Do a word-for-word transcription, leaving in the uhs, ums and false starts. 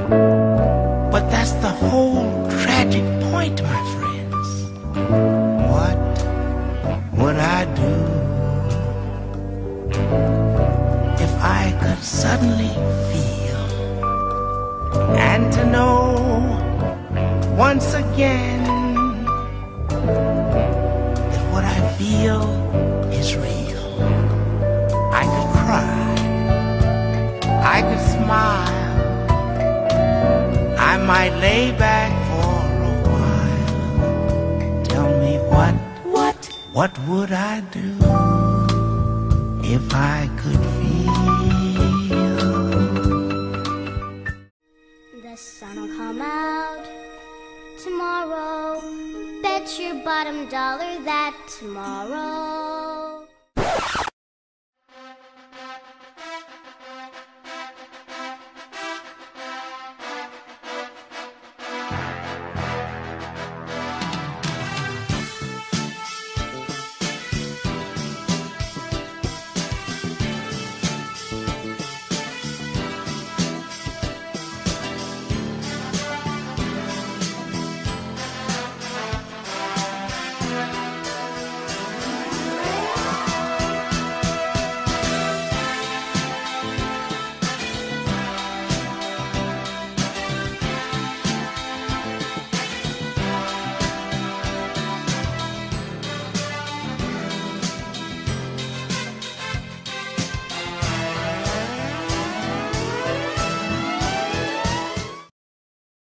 But that's the whole tragic point, my friends. What would I do if I could suddenly feel and to know once again that what I feel is real? I could cry, I could smile, I might lay back for a while. Tell me what, what, what would I do if I could feel? The sun'll come out tomorrow. Bet your bottom dollar that tomorrow